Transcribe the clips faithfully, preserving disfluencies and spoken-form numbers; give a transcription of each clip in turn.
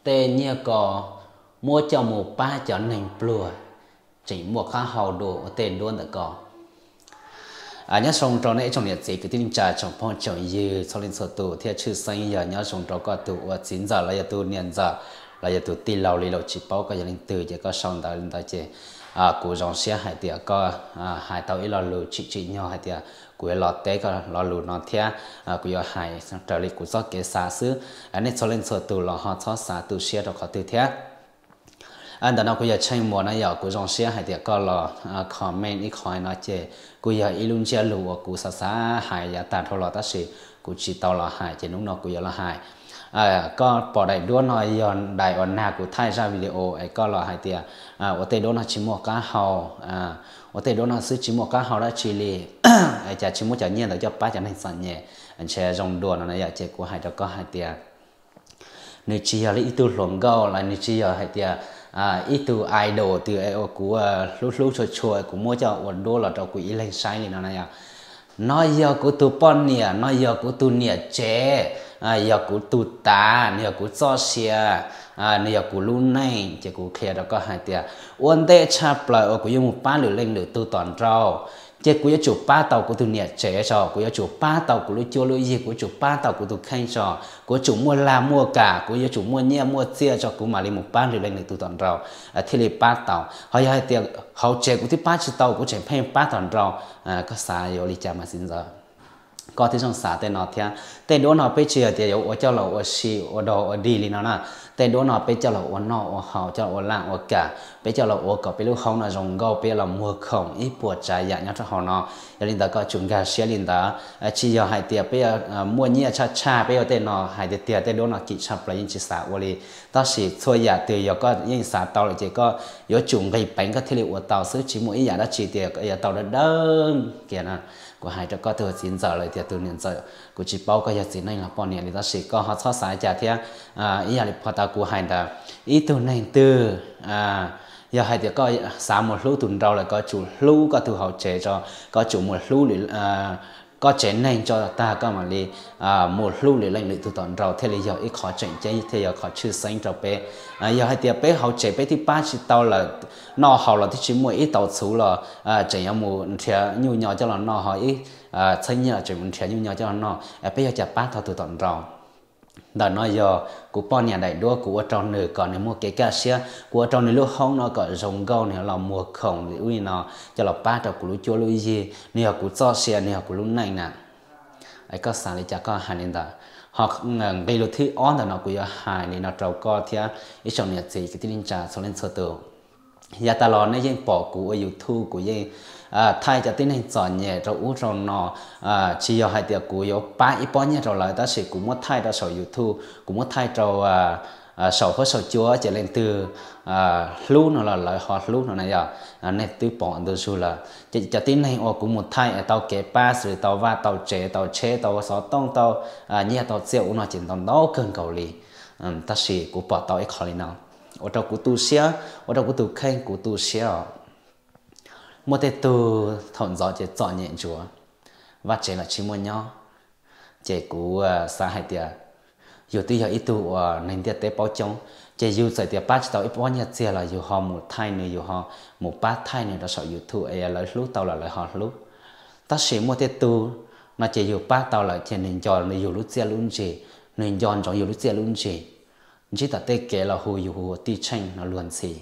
tên như có mua cho một ba cho nên plua chỉ một khá hào đồ tên luôn đã có à nhớ xong trong này trong nhiệt gì cái tin trả trong phong trào như sau lên số tụ theo chữ sinh giờ nhớ xong trong có tụ và chín giờ là tụ niên giờ là tụ tì lâu lì lâu chỉ bao cái linh từ chỉ có xong đó linh đó chỉ à cụ dòng xe hai tiệt có à hai tàu ít lo lù chỉ chỉ nhau hai tiệt cụ lọt té có lo lù nó theo à cụ giờ hai trở lại cụ do cái xa xứ anh ấy sau lên số tụ là họ cho xa tụ xe đó có từ theo anh đã nói bây giờ tranh mùa này giờ của dòng xe hay thì có là comment ít khỏi nói chơi bây giờ ilun chia lụa của sa sa hay giờ tàn thôi là ta sĩ của chỉ tàu là hay chỉ lúc nào của giờ là hay à có bỏ đại đua nói giờ đại ổn nào của thay ra video ấy có là hay thì à ở tây đô nó chỉ một cá hào à ở tây đô nó sử chỉ một cá hào đã chỉ li ấy chả chỉ một chả nhiên là cho ba chả nên sẵn nhẹ anh sẽ dòng đua nó này giờ chơi của hai đó có hai thì nếu chỉ là ít tu luận câu là nếu chỉ là hay thì à ít tu idol từ ai của lúc lúc chơi chơi của mua cho ổn đô là cho của ý lên sai này này à nói giờ của tu pon nè nói giờ của tu nè chế à giờ của tu ta nè của cho xe à nè của lu này chỉ của kia đó có hai tia ổn để chắp lại ở của yêu một ba lửa lên lửa tu toàn rau chế của chủ ba tàu của tu nè chế cho của chủ ba tàu của lu chua lu gì của chủ ba tàu của tu khen cho của chủ mua la mua cả của chủ mua nhẹ mua chia cho của mà lên một ba lửa lên lửa tu toàn rau à thì lên ba tàu họ hai tia họ chế của thứ ba chỉ tàu của chế phen ba toàn rau à có xài vô đi chả mà xin giờ có thứ trong xã tên nó theo tên đó nó bây giờ thì ở cho là ở xì ở đồ ở đi liền nó nè tên đó nó bây giờ là ở nọ ở hậu cho ở làng ở cả bây giờ là ở cả bây lúc không là rồng gạo bây là mua không ít bột trái dạng nhau cho họ nó giờ linh ta có chúng gà xé linh ta chỉ giờ hai tiệp bây giờ mua nhia cha cha bây giờ tên nó hai tiệp tiệp tên đó nó kỹ chập lại những chỉ xã ở đi ta chỉ thôi giờ từ giờ có những xã tàu là chỉ có có chúng gây bánh có thể liệu ở tàu xứ chỉ mỗi giờ đó chỉ tiệp giờ tàu đó đơn kia nè của hai cho có từ chín giờ lại thì từ niên giờ của chỉ bao cái gì này là bao nhiêu thì ta chỉ có họ so sánh chả thế à ý là phát ta của hai ta ý từ này từ à giờ hai thì có sáng một lúa tuần rau là có chủ lúa có từ họ chế cho có chủ một lúa để à có chế này cho ta có mà đi à một lúa để lên từ tuần rau thế là giờ ít khó chỉnh chế thế giờ khó chữ sinh cho bé à giờ hai thì bé họ chế bé thì ba chỉ tao là nó họ là thì chỉ mua ít tàu số là à chỉ có một thẻ nhiều nhỏ cho là nó họ ít à xây nhà chỉ một thẻ nhiều nhỏ cho nó à bây giờ chả ba thao từ tuần rau đó nói giờ của bọn nhà đại đua của trong nửa còn nếu mua cái cá xe của trong nửa lúc không nó có rồng gâu này là mua khổng thì uy nó cho là ba trâu của lũ chua lũ gì nửa của cho xe nửa của lũ này nè ấy có sáng thì chả có hai nên đó họ gây lụt thứ on là nó của hai nên nó trâu co theo ít trong nhà gì cái tin trả sau lên sơ tường giờ ta lo này những bỏ của YouTube của những à thay cho tin hình chọn nhẹ rồi u rồi nó à chỉ có hai tiệc của yếu ba ít bao nhiêu rồi lại ta sẽ cũng muốn thay ra sổ YouTube cũng muốn thay rồi à sổ với sổ chúa trở lên từ à lú nó là lại hot lú nó này giờ này từ bỏ từ xưa là chỉ cho tin này ô cũng một thay tàu kế ba rồi tàu va tàu chế tàu chế tàu sáu tông tàu à nhẹ tàu rượu nó chỉ tàu đó cơn cầu lì ta sẽ cũng bỏ tàu ít khỏi nào ở trong của tu sửa ở trong của tu khen của tu sửa một cái tu thằng gió chỉ chọn nhện chúa và chỉ là chỉ một nhau chỉ của xã hải tiệt dù tuy là ít tu nên tiệt tế bao trong chỉ dù sai tiệt ba tàu ít bao nhiêu chỉ là dù họ một thay nữa dù họ một ba thay nữa đó sợ dù tu ấy là lúc tàu là lại họ lúc ta chỉ một cái tu nó chỉ dù ba tàu là chỉ nên chọn nên dù lúc chỉ luôn chỉ nên chọn chọn dù lúc chỉ luôn chỉ chỉ ta tê kể là hồi dù hồi ti tranh nó luôn xì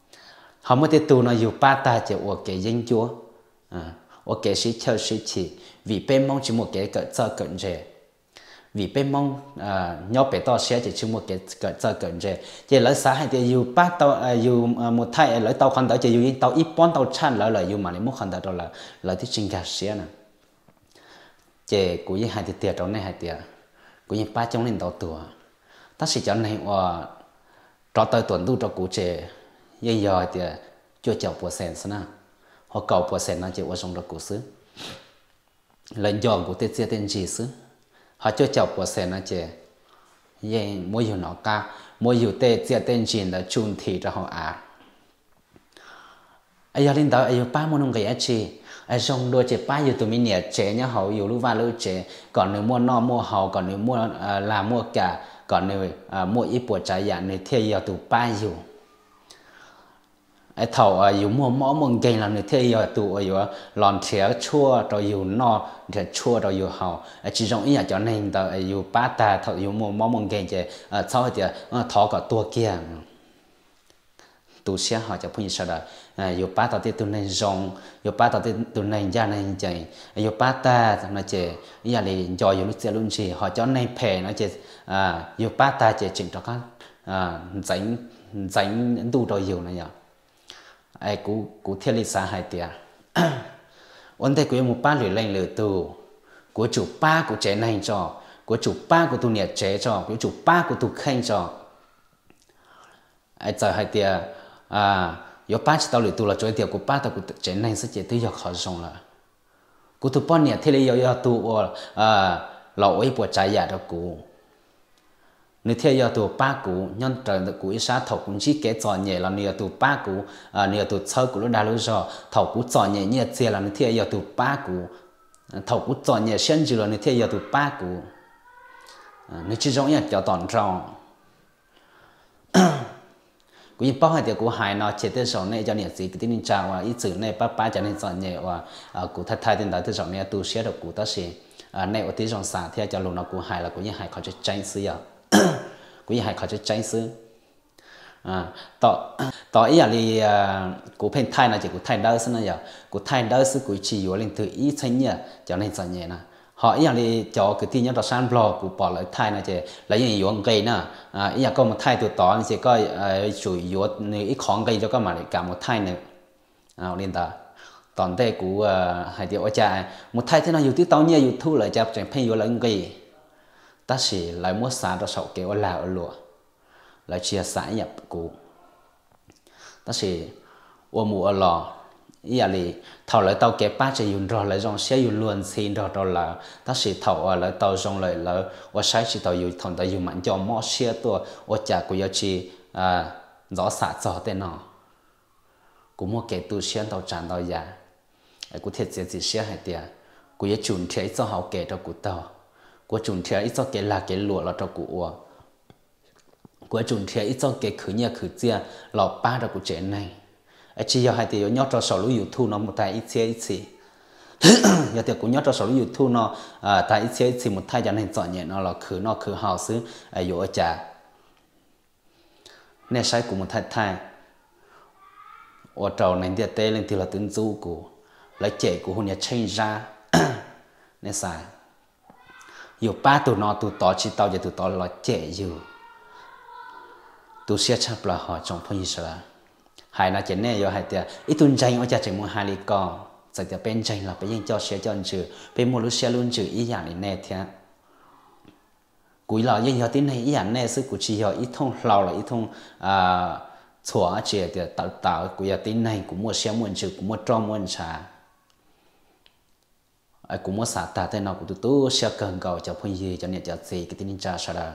họ mới tu nó dù ba ta chỉ ở cái danh chúa à ở cái sĩ theo sĩ chỉ vì bên mong chỉ một cái cỡ cho cận rể vì bên mong à nhau bé to sẽ chỉ chỉ một cái cỡ cho cận rể chỉ lấy xã hay thì dù ba tàu dù một thay lấy tàu khoan tàu chỉ dù tàu ít bón tàu chăn lại là dù mà lấy một khoan tàu đó là lấy thì trình cả sẽ nè chỉ của những hai thì tiệt trong này hai tiệt của những ba trong nên tàu tuổi ta sẽ cho này ở cho tới tuần tu cho cụ trẻ bây giờ thì chưa chào bộ sen nữa họ cầu bộ sen nó chỉ ở trong đó cụ xứ lần dọn của tết xe tên gì xứ họ chưa chào bộ sen nó chỉ vậy mỗi nhiều nó ca mỗi nhiều tết xe tên gì là chun thì cho họ à ai giờ linh đạo ai ba môn cái ấy chi ai xong đôi chế ba giờ tụi mình nhẹ chế nhá hậu yêu lúc vào lúc chế còn nếu mua no mua hậu còn nếu mua là mua cả còn nếu mua ít bộ trái dạng nếu theo giờ tụi ba giờ ai thầu yêu mua mỏ mông cây là nếu theo giờ tụi yêu lòn chéo chua rồi yêu no thì chua rồi yêu hậu chỉ trong ý là cho nên tao yêu ba ta thầu yêu mua mỏ mông cây chế sau thì thọ cả tua kia tu sĩ họจะพูดsao đóอยู่ป้าตอนที่ตัวในจงอยู่ป้าตอนที่ตัวในญาในใจอยู่ป้าตาnó chỉ ý làจอยอยู่lúcเจ้ารุ่นชีhọ choในแผ่nó chỉอยู่ป้าตาchỉ chỉnh cho các tránh tránh tu rồi nhiều này nhở ai cú cú thiên lý xã hai tiệt vấn đề của một ba lưỡi lạnh lưỡi tu của chủ ba của trẻ này cho của chủ ba của tu nhiệt trẻ cho của chủ ba của tu khen cho ai chờ hai tiệt à yo ba chỉ tao lười tu là chơi tiệc của ba tao của chuyện này sẽ chỉ tới giờ khó xong là của tụi bọn nhẹ thế là yo yo tu à lão ấy buộc trái giả đó của nếu theo yo tu ba của nhân trời được của isa thầu cũng chỉ kể trò nhẹ là nếu tu ba của à nếu tu sâu của nó đã lâu rồi thầu của trò nhẹ nhẹ chia là nếu theo yo tu ba của thầu của trò nhẹ xuyên chỉ là nếu theo yo tu ba của nếu chỉ giống như cho toàn tròn cũng như bao hai điều của hai nó chế tới sau này cho nên gì cái tin chào và ít chữ này ba ba cho nên chọn nhẹ và của thay thay đến đó tới sau này tu sửa được của ta sẽ này ở tới trong xã thì cho luôn nó của hai là của như hai khó cho tranh xứ à của như hai khó cho tranh xứ à tỏ tỏ ý là đi của bên thay là chỉ của thay đỡ xứ này giờ của thay đỡ xứ của chỉ có lên từ ít tranh nhẹ cho nên chọn nhẹ nè họ ý là đi cho cái tin nhớ đó sang blog của bỏ lại thay này chỉ lấy những yếu gây nè ý là có một thay từ tỏ thì có chủ yếu ít khó gây cho các mà cả một thay này à liên ta toàn đây của hai điều ở cha một thay thế nào yếu tí tao nhiều yếu thu lại cho chẳng phải yếu là gây ta chỉ lại mua sản cho sậu kéo là ở lụa lại chia sẻ nhập của ta chỉ ô mù ở lò ý là thầu lại tàu kẹp ba chỉ dùng rồi lại dòng xe dùng luôn xin rồi rồi là ta sẽ thầu lại tàu dòng lại là và sai chỉ tàu dùng thằng tàu dùng mạnh cho mỏ xe tua và trả của gia chi rõ xả cho tên nó cũng mua cái tu xe tàu tràn tàu già cũng thiệt gì gì xe hay tiền của gia chuẩn thế cho họ kể cho của tàu của chuẩn thế ít cho cái là cái lụa là cho của của chuẩn thế ít cho cái khử nhà khử chia lọ ba cho của trẻ này chỉ giờ hai tỷ nhớ cho số lưu YouTube nó một thay ít xe ít xí giờ thì cũng nhớ cho số lưu YouTube nó thay ít xe ít xí một thay cho nên chọn nhẹ nó là khử nó khử hào xứ ở chỗ trả nên sai của một thay thay ở trâu này thì tê lên thì là tiếng du của lấy trẻ của hôn nhà change ra nên sai dù ba tụi nó tụi tỏ chỉ tao giờ tụi tao là trẻ dù tụi sẽ chấp là họ trong phong như hai là chuyện này do hai tiệt ít tuần tranh ở nhà chỉ mua hai lý co giờ tiệt bên tranh là bên những cho xe cho anh chữ bên mua lúc xe luôn chữ ý dạng này nè thế cuối là những giờ tin này ý dạng này sức của chị giờ ít thông lâu là ít thông à xóa chuyện tiệt tạo tạo của giờ tin này cũng mua xe mua chữ cũng mua tròn mua trà ai cũng mua sả ta thế nào cũng tụi tôi xe cần cầu cho phong gì cho nên cho gì cái tin trà sao đó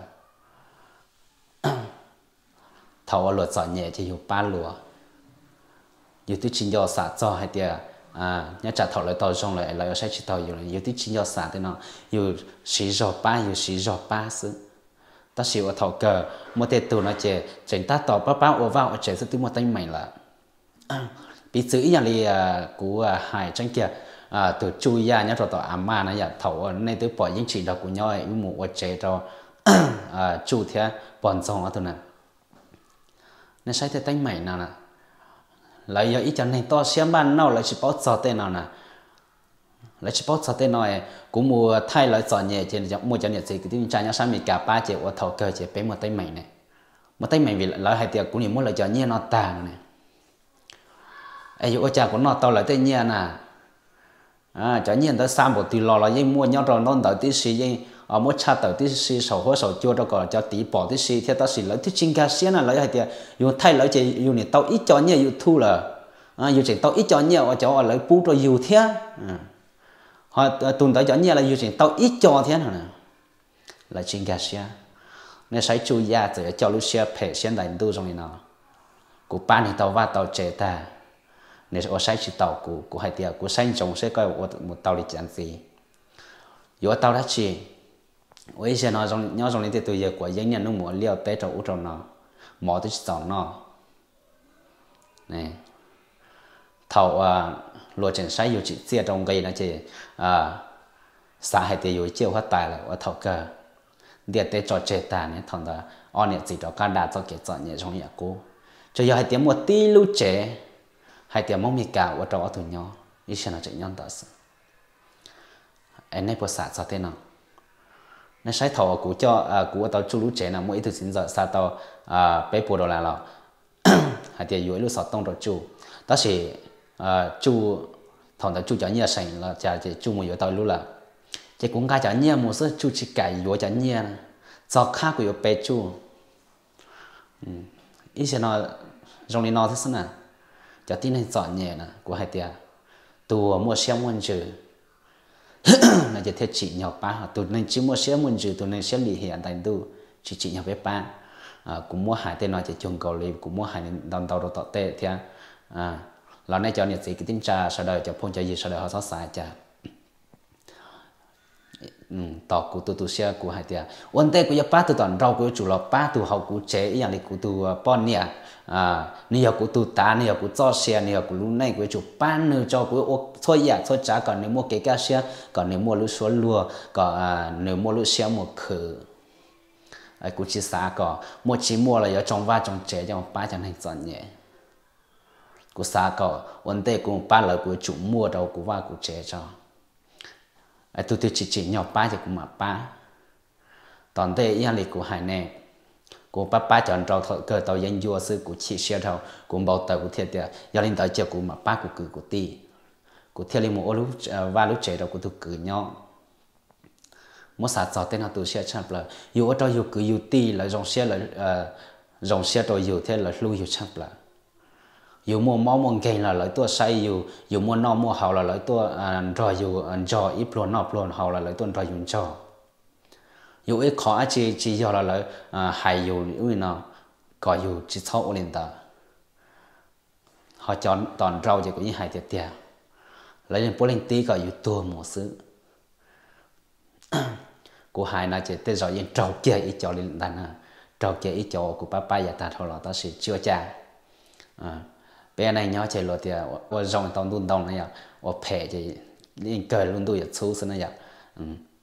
thầu luật chọn nhẹ thì hiểu ba lúa yếu tố chính do xã cho hay tiệt à nhớ trả thầu lại tàu xong lại lại sẽ chỉ tàu yếu yếu tố chính do xã thế nào yếu sĩ do ba yếu sĩ do ba xứ ta xíu ở thầu cờ một tết tù nó chỉ chính ta tàu ba ba ở vào ở trẻ sẽ tính một tay mày là bị chữ nhà li của hải tranh kia à từ chui ra nhớ tàu ám ma nó giờ thầu nên từ bỏ những chỉ đạo của nhau ấy một ở trẻ cho à chủ thế bọn xong ở thôi nè nên sai thế tay mày nào nè lại giờ ít cho nên to xem ban nào lại chỉ bảo cho tên nào nè lại chỉ bảo cho tên nào cũng mua thay lại chọn nhẹ trên mua cho nhẹ gì cái tiếng trai nhá sáng mình cả ba triệu ở thầu cơ chỉ bé một tay mày này một tay mày vì lại hai tiệc cũng nhiều muốn lại cho nhẹ nó tàn này ai dụ cha của nó tao lại tay nhẹ nè à cho nhẹ tới三bộ từ lò là dây mua nhau rồi non tới tí xí dây ở mỗi cha tới tí xí sầu hối sầu chua đó còn cho tí bỏ tí xí theo ta xí lấy tí chinh cá xí là lấy hai tiệc dùng thay lấy chỉ dùng này tao ít cho nhẹ dùng thu là à dùng chỉ tao ít cho nhẹ ở chỗ ở lấy bút rồi dùng thế họ tuần tới cho nhẹ là dùng chỉ tao ít cho thế nào nè là chinh cá xí nên sai chú ý từ cho lúc xe phải xem đánh tu trong này nào của ba này tao va tao chế ta nên ở sai chỉ tàu của của hai tiệt của sai trồng sẽ coi một tàu lịch chẳng gì yếu tàu đã chỉ bây giờ nó trong nhau trong này thì giờ của dân nhân nó muốn liều té trong u trong nó mỏ tới chọn nó này thầu à lúa chân sai yếu chỉ chia trong cây nó chỉ à xã hai tiệt yếu chiêu phát tài là ở thầu cơ địa té cho chế ta này thằng đó anh này chỉ cho cả đa cho cái chọn nhẹ trong nhà cô cho giờ hai tiệt một tí lưu chế hai tiệt mong mi cả ở trong ở tụi nhau ý xem là chuyện nhân tạo sự anh này có xã sao thế nào nên sai thầu của cho của tàu chú lũ trẻ nào mỗi thứ xin giờ sao tàu bé bồ đồ là lò hai tiệt yếu lúc sáu tông rồi chú đó là chú thằng tàu chú cho nhiều sành là chả chỉ chú một yếu tàu lúc là chỉ cũng cái cho nhiều một số chú chỉ cài yếu cho nhiều cho khác của yếu bé chú ý xem nó trong này nó thế nào cho tin này chọn nhẹ nè của hai tiệt tù mua xe muốn chữ là chỉ theo chỉ nhau ba tụi nên chỉ mua xe muốn chữ tụi nên xe lì hiện tại tụ chỉ chỉ nhau với ba cũng mua hai tên nói chỉ chung cầu lì cũng mua hai đòn tàu đồ tọt tệ thì à lần này cho nhiệt gì cái tin trà sau đó cho phong cho gì sau đó họ xóa xài trà tàu của tụi tụi xe của hai tiệt vấn đề của nhà ba tụi toàn rau của chủ lọ ba tụi hậu của chếอย่างnày của tụi bọn nè à nhiều của tụi ta nhiều của cho xe nhiều của lúc này của chủ ban nữa cho của thôi ya thôi trả còn nếu mua cái cá xe còn nếu mua lúa số lúa còn nếu mua lúa xe một khử ai của chỉ xã còn mua chỉ mua là ở trong va trong chế trong ba chẳng thành chọn nhẹ của xã còn vấn đề của ba là của chủ mua đâu của va của chế cho ai tụi tôi chỉ chỉ nhau ba thì cũng mà ba toàn thếอย่างnày của hai nè của ba ba chọn trâu cơ tàu dân vua sư của chị xe thầu của bảo tàu của thiệt tiệt do linh tàu chiều của mà ba của cử của ti của thiệt linh một lúc và lúc trẻ đâu của tụ cử nhau một sát cho tên họ tụ xe chắp là yêu ở trâu yêu cử yêu ti là dòng xe là dòng xe trâu yêu thế là lưu yêu chắp là yêu mua máu mua gầy là lấy tua say yêu yêu mua no mua hậu là lấy tua rồi yêu rồi ít luôn nọ luôn hậu là lấy tua rồi dùng cho dù ít khó chỉ chỉ do là là hay dù như nào có dù chỉ sau lên ta họ chọn toàn rau chỉ có những hai tiệt tiệt lấy lên lên tí có dù tua một xứ của hai là chỉ tên rồi những rau kia ít cho lên đàn à rau kia ít cho của ba ba giờ ta thôi là ta sẽ chưa cha bên này nhớ chạy lột tiệt ở trong tàu đun đông này à ở phe chỉ liên cờ luôn đuổi xuống xí này à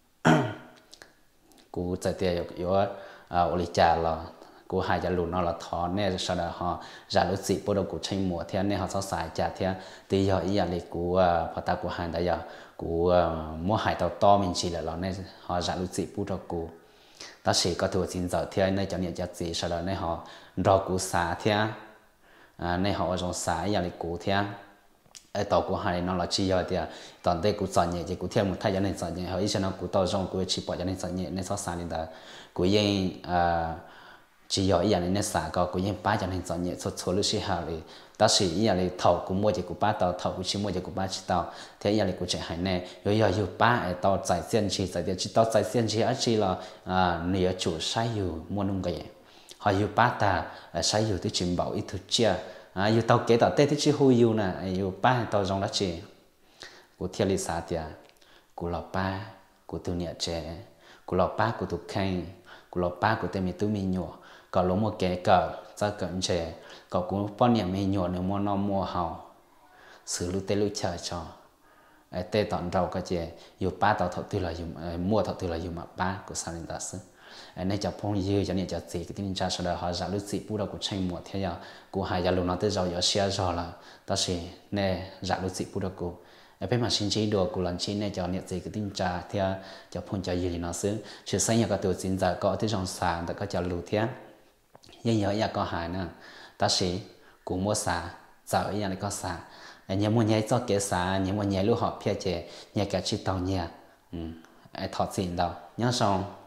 cú chạy tiệt yếu ở lịch trà là cú hai giờ lùn nó là thọ nè sau đó họ ra lúc gì bắt đầu cú tranh mùa thế nên họ sẽ xài trà thế từ giờ ý là cú phát ta cú hai đại giờ cú mua hai tàu to mình chỉ là lo nên họ ra lúc gì bắt đầu cú ta chỉ có thừa xin giờ thế nên cho nên giá trị sau đó nên họ rau cú xả thế nên họ trong xả ý là cú thế ở tàu của hai nó là chỉ giờ thì toàn đây cũng chọn nhẹ chỉ cũng thêm một thay cho nên chọn nhẹ họ ý cho nó cũng tàu trong cũng chỉ bỏ cho nên chọn nhẹ nên sao sáng nên là cũng yên chỉ giờ ý là nên xả có cũng yên ba cho nên chọn nhẹ số số lúc xí hà thì ta chỉ ý là thầu cũng mua chỉ cũng ba tàu thầu cũng chỉ mua chỉ cũng ba chỉ tàu thế ý là cũng chạy hai này rồi giờ giờ ba ở tàu chạy xiên chỉ chạy chỉ tàu chạy xiên chỉ ở chỉ là nửa chủ sai nhiều mua nông cái họ giờ ba ta sai nhiều thì chuyển bảo ít thứ chia à yêu tàu kế tàu tết thì chỉ hôi yêu nè yêu ba tàu trong đó chỉ của thiên lý xã tiệt của lò ba của tu nhẹ trẻ của lò ba của tu khay của lò ba của tên mi tu mi nhọ còn lỗ một kế cờ ra cận trẻ còn cũng bao nhiêu mi nhọ nếu mua non mua hào xử lưu tê lưu chờ cho tê tọn rau cái trẻ yêu ba tàu thọ từ là dùng mua thọ từ là dùng mà ba của sao nên ta sức này cho phong dư cho nên cho gì cái tin cha sau đó họ giả lúc gì bù đâu cũng tranh một thế nào của hai gia lúc nó tới rồi giờ xe rồi là ta sẽ nè giả lúc gì bù đâu cũng ở bên mà xin chỉ đồ của lần chín này cho nhận gì cái tin cha theo cho phong cho gì thì nó xứ sự xây nhà cái tổ chính giả có tới trong sàn ta có cho lù thế nhưng nhớ nhà có hai nè ta sẽ cũng mua xả giả ở nhà này có xả nhà mua nhà cho cái xả nhà mua nhà lúc họ phía trẻ nhà cả chiếc tàu nhà ừ ai thọ xin đâu nhớ xong